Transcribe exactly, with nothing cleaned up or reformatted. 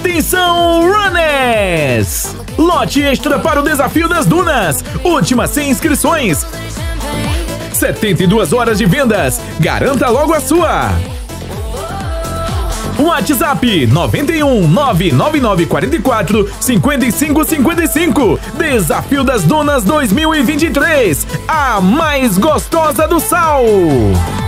Atenção, runners! Lote extra para o Desafio das Dunas. Últimas cem inscrições. setenta e duas horas de vendas. Garanta logo a sua. WhatsApp nove um nove nove nove quatro quatro cinco cinco cinco cinco. Desafio das Dunas dois mil e vinte e três. A mais gostosa do sal.